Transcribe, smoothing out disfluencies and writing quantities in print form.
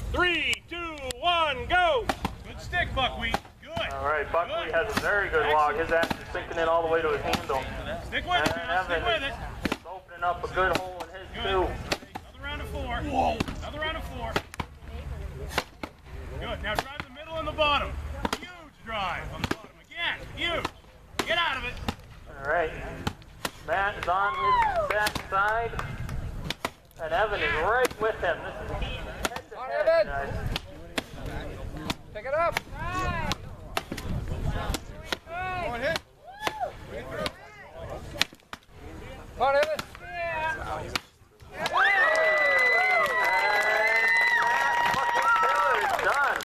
3, 2, 1, go! Good stick, Buckwheat. Good. All right, Buckwheat has a very good log. His ass is sinking in all the way to his handle. Stick with it, man. Stick with it. It's opening up a good hole in his too. Another round of 4. Whoa. Another round of 4. Good. Now drive the middle and the bottom. Huge drive on the bottom. Again. Huge. Get out of it. All right. Matt is on his back side. And Evan is right with him. This is heat head to head, guys. Pick it up.